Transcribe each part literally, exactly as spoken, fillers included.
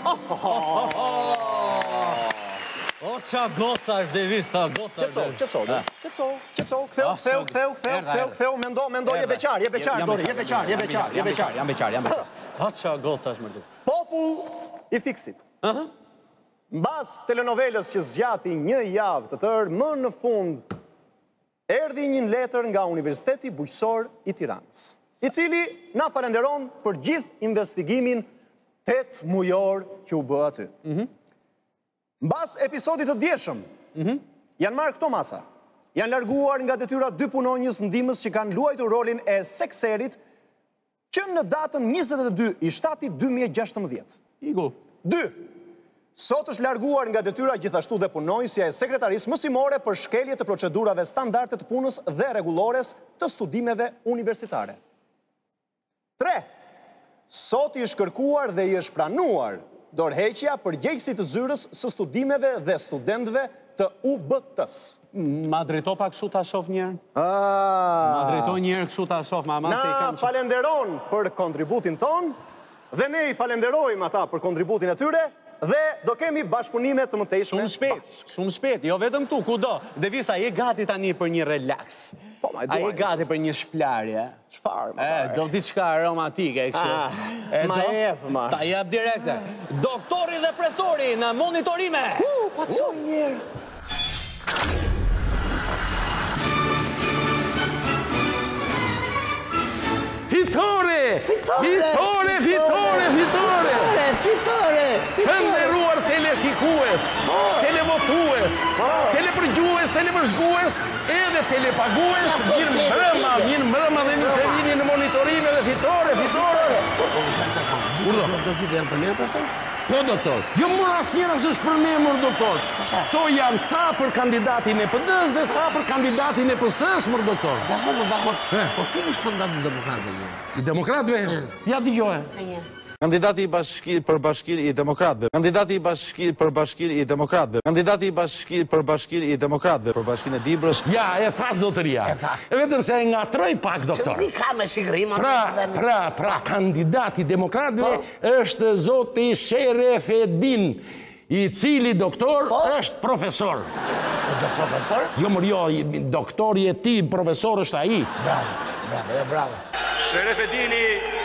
O, qa goca është, Devis, qa goca është. Qetso, qetso, qetso, qetso, ktheu, ktheu, ktheu, ktheu, ktheu, mendo, mendo, je beqar, je beqar, Dori, je beqar, je beqar, je beqar. Jam beqar, jam beqar. O, qa goca është, mërdu. Popull i fiksit. Mbas telenovelës që zgjati një javë të tërë, më në fund erdhi një letër nga Universiteti Bujqësor i Tiranës, i cili na falenderon për gjithë investigimin tetë mujor që u bë aty. Mbas episodit të djeshëm, janë marrë këto masa, janë larguar nga detyra dy punonjës ndihmës që kanë luajtur rolin e sekserit që në datën njëzet e dy i shtatit dy mijë e gjashtëmbëdhjetë. Igu. Dy. Sot është larguar nga detyra gjithashtu dhe punonjësja e sekretarisë mësimore për shkelje të procedurave standarde të punës dhe rregullores të studimeve universitare. Tre. Sot i është kërkuar dhe i është pranuar dorëheqja për gjegjësi të zyrës së studimeve dhe studentëve të U B T-s. Ma drejto pak kështu ta shoh njerë? Ma drejto njerë kështu ta shoh, ma ma se i kam Na falenderon për kontributin ton, dhe ne i falenderojmë ata për kontributin e tyre, dhe do kemi bashkëpunime të mëtejshme. Shumë shpejt, shumë shpejt, jo vetëm tu, kudo. Devisa, je gati tani për një relax. A je gati për një shplarje? Çfarë? E, do diçka aromatike, kështu. Ma jep, ma. Ta jep direkte. Doktori dhe presori në monitorime. U, pa qëmë njerë. Fitore! Fitore, fitore, fitore! Fitore! Të nderuar teleshikues, televotues, telepërgjues, telepërzhgues, edhe telepagues, mirë mbrëma, mirë mbrëma dhe mirë se vini në monitorime dhe fitore, fitore! Po, doktor, jo mërë asnjëra së është për ne, mërë, doktor. To janë ca për kandidatin e P D-s dhe ca për kandidatin e P S-s, mërë, doktor. Dakor, dakor. Po cilë është kandidat i demokratëve një? I demokratëve? Ja dëgjohe. Kandidati i bashki për bashkiri i demokratëve. Kandidati i bashki për bashkiri i demokratëve. Kandidati i bashki për bashkiri i demokratëve. Për bashkinë e Dibrës. Ja, e tha zotëria. E tha. E vetëm se e ngatroj pak, doktor. Që ti ka me shikrim. Pra, pra, pra, kandidati i demokratëve është zoti Sherefedin, i cili doktor është profesor. është doktor profesor? Jo, mërë jo, doktori e ti, profesor është aji. Bravo, bravo, e bravo. Sherefedini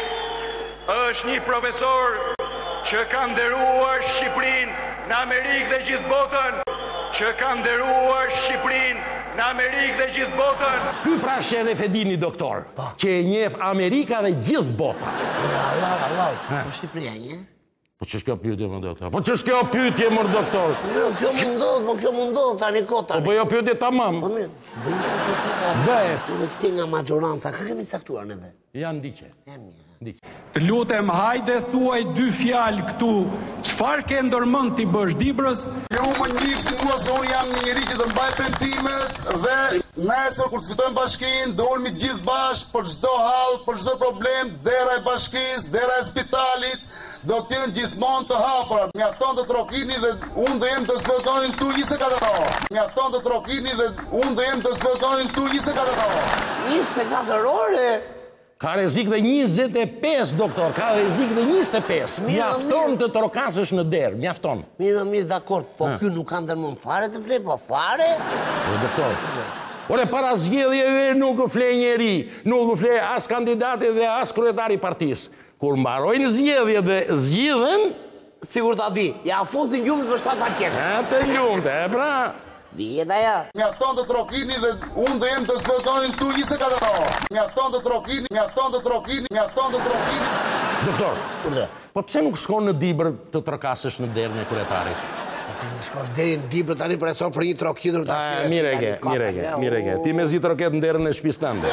është një profesor që ka nderuar Shqipërinë në Amerikë dhe gjithë botën, që ka nderuar Shqipërinë në Amerikë dhe gjithë botën. Ky pra Sherefedini, doktor, që e njeh Amerika dhe gjithë bota. Allah, Allah, po Shqipëria një? Po që shkjo pyetje, më doktor? Po që shkjo pyetje, më doktor? Jo, kjo mundohet, po kjo mundohet, tani kota. Po bëjo pyetje tamam. Po mirë, bëje. Këti nga majoranca, ka kemi saktuar në dhe? Janë ndike. Të lutem, hajde thuaj dy fjalë këtu. Çfarë ke ndërmend ti bësh Dibrës? Ju më njihni mua se unë jam një njeri që të mbaj pentimet dhe nesër kur të fitojmë bashkinë, do ulmi të gjithë bashkë për çdo hall, për çdo problem, dera e bashkisë, dera e spitalit, do të jenë gjithmonë të hapura. Mjafton të trokitni dhe unë do jem të zbatonin këtu njëzet e katër orë. Mjafton të trokitni dhe unë do jem të zbatonin këtu njëzet e katër orë. njëzet e katër orë? Ka rrezik dhe njëzet e pesë, doktor, ka rrezik dhe njëzet e pesë. Mjafton të trokasësh në derë, mjafton. Mirë, mirë, dakord, po ky nuk ka ndërmend fare të fle, po fare? Po, doktor. Ore, para zgjedhjeve nuk fle njeri, nuk fle as kandidati dhe as kryetari i partisë. Kur mbarojnë zgjedhje dhe zgjidhen, sigur ta di, ja fusin gjumët për shtatë pakete. E të gjumët, e pra. Vijet aja. Mjafton të trokitni dhe unë do jem të zbatonin këtu njëzet e katër orë. Mjafton të trokitni, mjafton të trokitni, mjafton të trokitni. Doktor, po pse nuk shkon në Dibër të trokasësh në derën e kryetarit? Ti shkosh deri në Dibër tani për esor për një trokitur tash. Mire ke, mire ke, mire ke. Ti me zi troket në derën e shtëpisë tënde.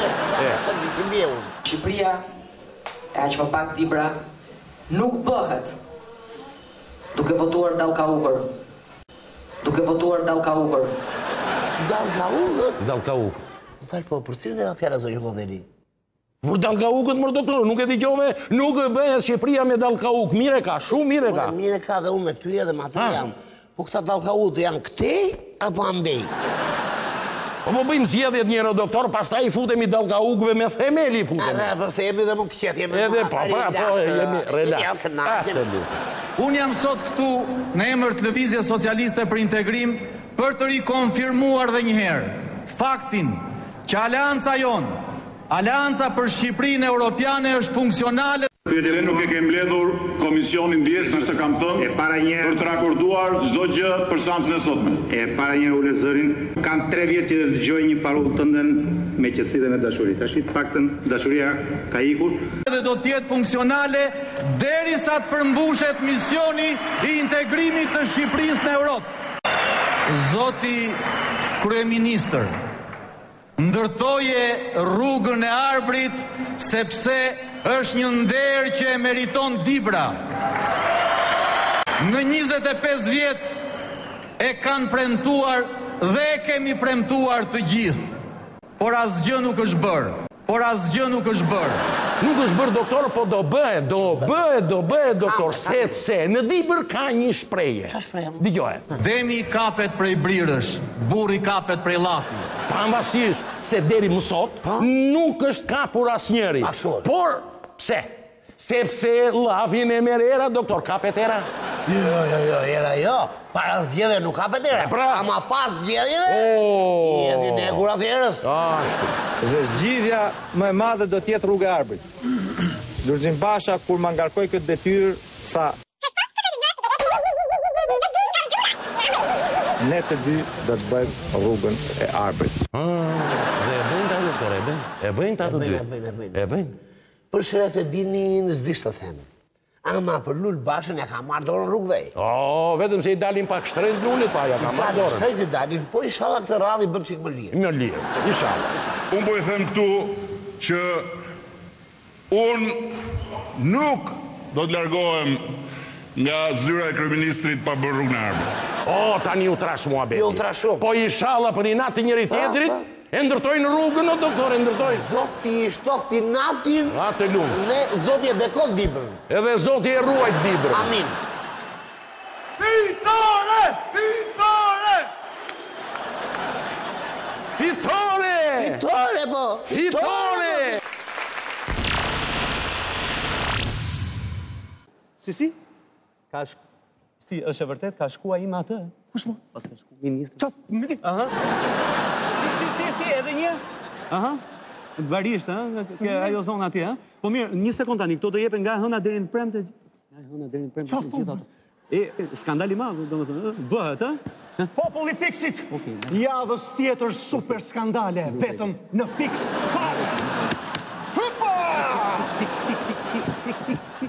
Shqipëria, e aq më pak Dibra, nuk bëhet duke votuar dallkaukur. Duke votuar dallkaukur. Dallkaukur? Dallkaukur. Më falë, po për cilën e ka fjala zonjë Goderi? Për dallkaukët, mërë doktor, nuk e dëgjove, nuk e bëhet Shqipëria me dallkauk. Mire ka, shumë mire ka. Mire ka dhe unë me ty edhe me aty jam. Po këta dallkaukët janë këtej apo andej? Po po bëjmë zgjedhjet njëra, doktor, pastaj i futemi dallkaukëve me themeli i futemi. Edhe, po se jemi dhe më të qetë, jemi edhe, po, po, jemi relax. Jam të nakë. Unë jam sot këtu në emër të Lëvizjes Socialiste për Integrim për të rikonfirmuar dhe njëherë faktin që Aleanca jonë, Aleanca për Shqipërinë Europiane është funksionale. Se nuk e ke mbledhur komisionin ndjesës të kam thënë për të raportuar çdo gjë për seancën e sotme. E para një ule zërin, kam tre vjetë që dëgjoj një parull të ndën me qetësi dhe me dashuri. Tash të paktën dashuria ka ikur. Dhe do të jetë funksionale derisa të përmbushet misioni i integrimit të Shqipërisë në Europë. Zoti kryeministër, ndërtoje rrugën e Arbrit sepse është një nder që e meriton Dibra. Në njëzet e pesë vjet e kanë premtuar dhe e kemi premtuar të gjithë. Por asgjë nuk është bërë. Por asgjë nuk është bërë. Nuk është bërë, doktor, po do bëhet, do bëhet, do bëhet, doktor, sepse në Dibër ka një shpreje. Qa shpreje? Dëgjoje. Demi kapet prej brirësh, burri kapet prej llafi. Pavarësisht se deri më sot nuk është kapur asnjëri. Por pse? Sepse llafin e merr era, doktor, kapet era. Jo, jo, jo, era jo. Para zgjedhje nuk kapet era. Ama pas zgjedhjeve, i edhin e kurat erës. Ashtu. Dhe zgjidhja më e madhe do t'jetë rruga e Arbrit. Lulzim Basha, kur ma ngarkoj këtë detyrë, tha ne të dy do të bëjmë rrugën e Arbrit. Dhe e bëjnë ta, doktor, e bëjnë. E bëjnë ta të dy. E bëjnë. Për Sheref Edinin s'dish të them. Ama për Lul Bashën ja ka marrë dorën rrugëvej. O, vetëm se i dalin pak shtrejt Lulit, pa ja ka marrë dorën. Shtrejt i dalin, po inshallah këtë radhë i bën çik më lirë. Më lirë, inshallah. Unë po i them këtu që unë nuk do të largohem nga zyra e kryeministrit pa bërë rrugën e Arbrit. O, tani u trash muhabeti. Jo, trash shumë. Po inshallah për i natë njëri tjetrit, e ndërtojnë rrugën, o doktor, e ndërtojnë. Zoti i shtofti natin Atë lumë. dhe Zoti e bekov Dibrën. Edhe Zoti e ruajt Dibrën. Amin. Fitore! Fitore! Fitore! Fitore, po! Fitore! Si, si? Ka shku... Si, është e vërtet, ka shkua ima atë? Kush mo? Pas ka shku ministri. Qatë, më di? Aha. Si, si, si, si, edhe një? Aha. Barisht, ha? Ke ajo zonë atje, ha? Po mirë, një sekund tani, këto do jepen nga hëna deri në premte. Nga hëna deri në premte. Qa thumë? E, skandali madhë, do më të bëhet, ha? Populli Fiksit, javës tjetër super skandale, vetëm në Fix fare.